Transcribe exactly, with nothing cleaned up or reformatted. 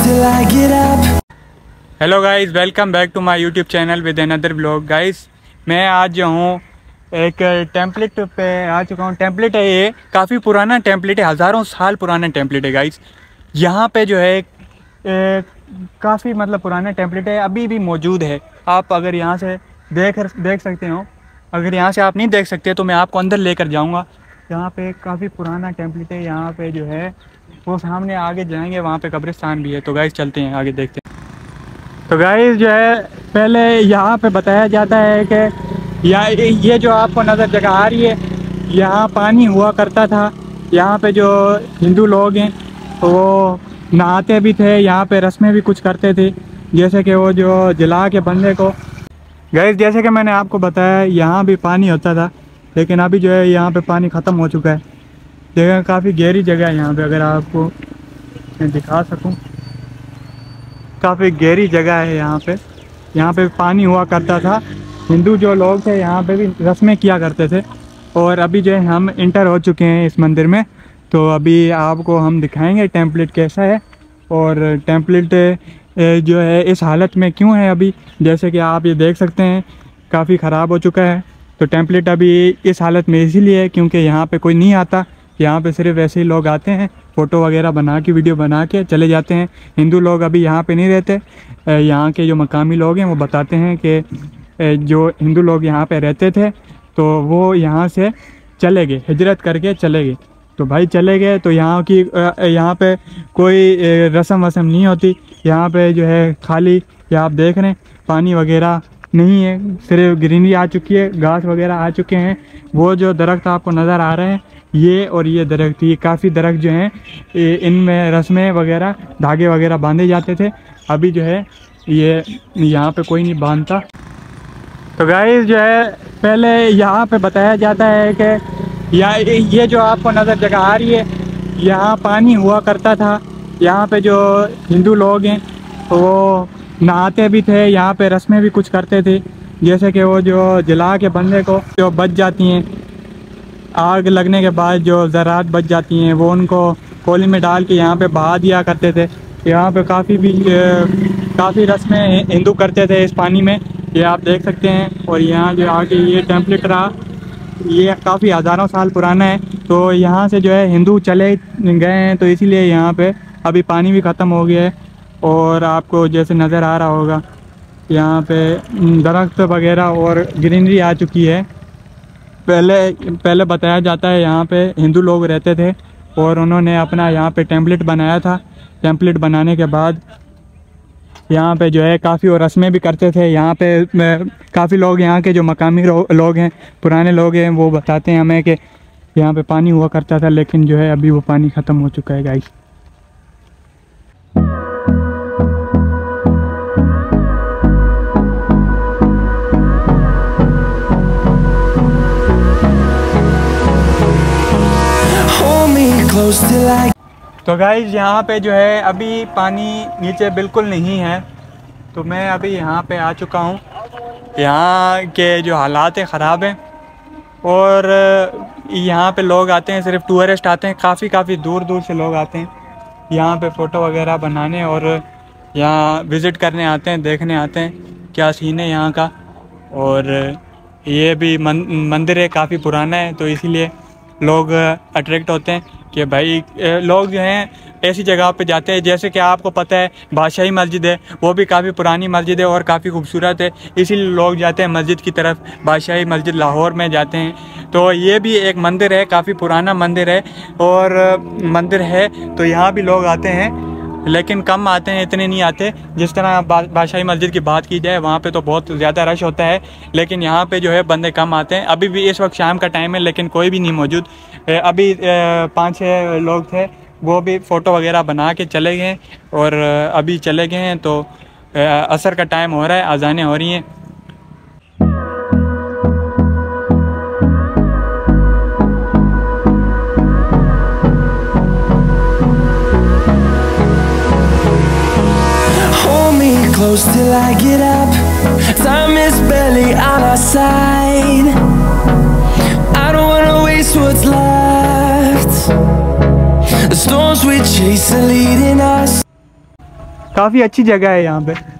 Hello guys, welcome back to my YouTube channel with another blog. Guys, मैं आज जो हूँ एक टेम्पलेट पे आ चुका हूँ। टेम्पलेट है, ये काफ़ी पुराना टेम्पलेट है, हज़ारों साल पुराना टेम्पलेट है। गाइस, यहाँ पे जो है काफ़ी मतलब पुराना टेम्पलेट है, अभी भी मौजूद है। आप अगर यहाँ से देख देख सकते हो, अगर यहाँ से आप नहीं देख सकते तो मैं आपको अंदर लेकर जाऊँगा। यहाँ पे काफ़ी पुराना टेम्पलेट है। यहाँ पे जो है वो सामने आगे जाएंगे, वहाँ पे कब्रिस्तान भी है। तो गाइस चलते हैं, आगे देखते हैं। तो गाइस जो है पहले यहाँ पे बताया जाता है कि या ये जो आपको नज़र जगह आ रही है, यहाँ पानी हुआ करता था। यहाँ पे जो हिंदू लोग हैं वो नहाते भी थे, यहाँ पे रस्में भी कुछ करते थे, जैसे कि वो जो जला के बंदे को। गाइस, जैसे कि मैंने आपको बताया, यहाँ भी पानी होता था, लेकिन अभी जो है यहाँ पे पानी ख़त्म हो चुका है। जगह काफ़ी गहरी जगह है यहाँ पे, अगर आपको मैं दिखा सकूँ, काफ़ी गहरी जगह है यहाँ पे। यहाँ पे पानी हुआ करता था, हिंदू जो लोग थे यहाँ पे भी रस्में किया करते थे। और अभी जो है हम इंटर हो चुके हैं इस मंदिर में, तो अभी आपको हम दिखाएंगे टेम्पलेट कैसा है और टेम्पलेट जो है इस हालत में क्यों है अभी। जैसे कि आप ये देख सकते हैं, काफ़ी ख़राब हो चुका है। तो टेम्पलेट अभी इस हालत में इसीलिए है क्योंकि यहाँ पे कोई नहीं आता। यहाँ पे सिर्फ ऐसे ही लोग आते हैं, फ़ोटो वगैरह बना के, वीडियो बना के चले जाते हैं। हिंदू लोग अभी यहाँ पे नहीं रहते। यहाँ के जो मकामी लोग हैं वो बताते हैं कि जो हिंदू लोग यहाँ पे रहते थे तो वो यहाँ से चले गए, हिजरत करके चले गए। तो भाई चले गए तो यहाँ की यहाँ पे कोई रस्म वसम नहीं होती। यहाँ पे जो है खाली, या आप देख रहे हैं पानी वगैरह नहीं है, सिर्फ ग्रीनरी आ चुकी है, घास वगैरह आ चुके हैं। वो जो दरख्त आपको नज़र आ रहे हैं, ये और ये दरख्त, ये काफ़ी दरख्त जो हैं इनमें रस्में वगैरह, धागे वगैरह बांधे जाते थे। अभी जो है ये यहाँ पे कोई नहीं बांधता। तो गाइस जो है पहले यहाँ पे बताया जाता है कि या ये जो आपको नज़र जगह आ रही है, यहाँ पानी हुआ करता था। यहाँ पे जो हिंदू लोग हैं वो नहाते भी थे, यहाँ पे रस्में भी कुछ करते थे, जैसे कि वो जो जला के बंदे को जो बच जाती हैं, आग लगने के बाद जो ज़रात बच जाती हैं, वो उनको कोली में डाल के यहाँ पे बहा दिया करते थे। यहाँ पे काफ़ी भी काफ़ी रस्में हिंदू करते थे इस पानी में, ये आप देख सकते हैं। और यहाँ जो आगे ये टेम्पलेट रहा, ये काफ़ी हज़ारों साल पुराना है। तो यहाँ से जो है हिंदू चले गए हैं, तो इसीलिए यहाँ पे अभी पानी भी ख़त्म हो गया है। और आपको जैसे नज़र आ रहा होगा, यहाँ पे दरख्त वगैरह और ग्रीनरी आ चुकी है। पहले पहले बताया जाता है यहाँ पे हिंदू लोग रहते थे और उन्होंने अपना यहाँ पे टेम्पलेट बनाया था। टेम्पलेट बनाने के बाद यहाँ पे जो है काफ़ी और रस्में भी करते थे। यहाँ पे काफ़ी लोग, यहाँ के जो मकामी लोग हैं, पुराने लोग हैं, वो बताते हैं हमें कि यहाँ पे पानी हुआ करता था, लेकिन जो है अभी वो पानी ख़त्म हो चुका है। गाइस, तो गाइस यहाँ पे जो है अभी पानी नीचे बिल्कुल नहीं है। तो मैं अभी यहाँ पे आ चुका हूँ। यहाँ के जो हालात हैं ख़राब हैं और यहाँ पे लोग आते हैं, सिर्फ टूरिस्ट आते हैं, काफ़ी काफ़ी दूर दूर से लोग आते हैं यहाँ पे फ़ोटो वगैरह बनाने और यहाँ विज़िट करने आते हैं, देखने आते हैं क्या सीन है यहाँ का। और ये भी मन, मंदिर है, काफ़ी पुराना है, तो इसीलिए लोग अट्रैक्ट होते हैं कि भाई लोग जो हैं ऐसी जगह पे जाते हैं। जैसे कि आपको पता है बादशाही मस्जिद है, वो भी काफ़ी पुरानी मस्जिद है और काफ़ी खूबसूरत है, इसीलिए लोग जाते हैं मस्जिद की तरफ। बादशाही मस्जिद लाहौर में जाते हैं। तो ये भी एक मंदिर है, काफ़ी पुराना मंदिर है और मंदिर है, तो यहाँ भी लोग आते हैं, लेकिन कम आते हैं, इतने नहीं आते। जिस तरह बादशाही मस्जिद की बात की जाए, वहाँ पे तो बहुत ज़्यादा रश होता है, लेकिन यहाँ पे जो है बंदे कम आते हैं। अभी भी इस वक्त शाम का टाइम है, लेकिन कोई भी नहीं मौजूद। अभी पाँच छः लोग थे, वो भी फ़ोटो वगैरह बना के चले गए और अभी चले गए हैं। तो असर का टाइम हो रहा है, अज़ानें हो रही हैं। Close till I get up. Time is barely on our side. I don't wanna waste what's left. The storms we chase are leading us. काफ़ी अच्छी जगह है यहाँ पे।